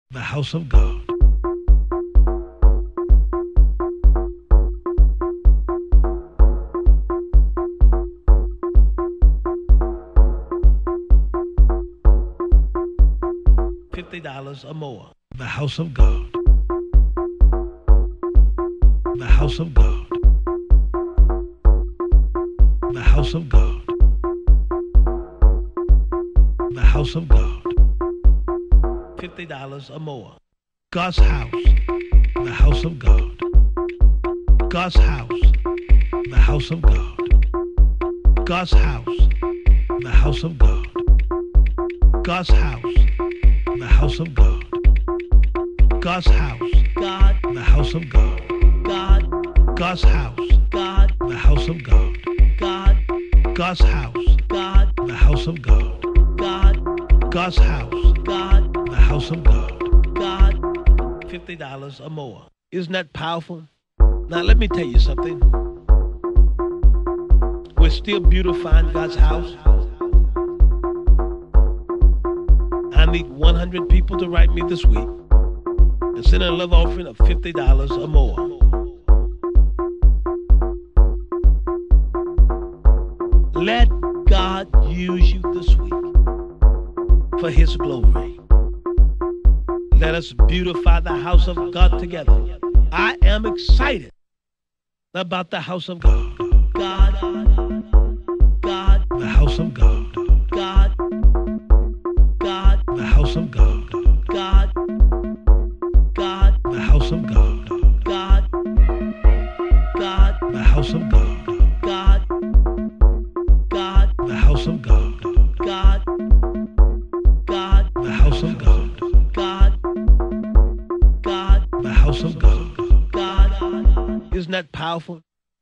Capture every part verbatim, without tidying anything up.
The house of God. Fifty dollars or more. The house of God. The house of God. The house of God. The house of God. Fifty dollars or more. God's house. The house of God. God's house. The house of God. God's house. The house of God. God's house. The house of God. God's house. God. The house of God. God. God's house. God. The house of God. God. God's house. God. The house of God. God. God's house. God. The house of God. God. Fifty dollars or more. Isn't that powerful? Now let me tell you something. We're still beautifying God's house. I need one hundred people to write me this week and send a love offering of fifty dollars or more. Let God use you this week for His glory. Let us beautify the house of God together. I am excited about the house of God. God, God, the house of God. God, God, the house of God. God, God, the house of God. God, God, the house of God. God, God, the house of God. God, God, the house of God. God, God, the house of God. God, isn't that powerful?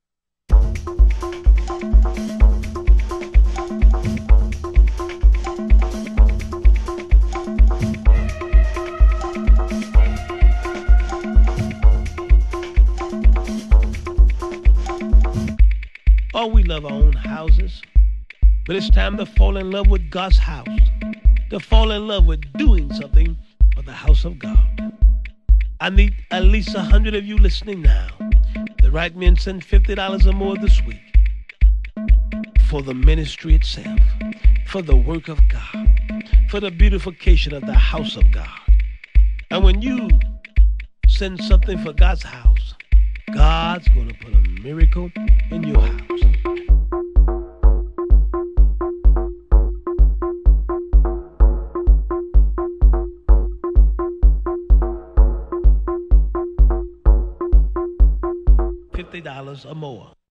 Oh, we love our own houses, but it's time to fall in love with God's house, to fall in love with doing something for the house of God. I need at least a hundred of you listening now to write me and send fifty dollars or more this week for the ministry itself, for the work of God, for the beautification of the house of God. And when you send something for God's house, God's going to put a miracle in your house. Fifty dollars or more.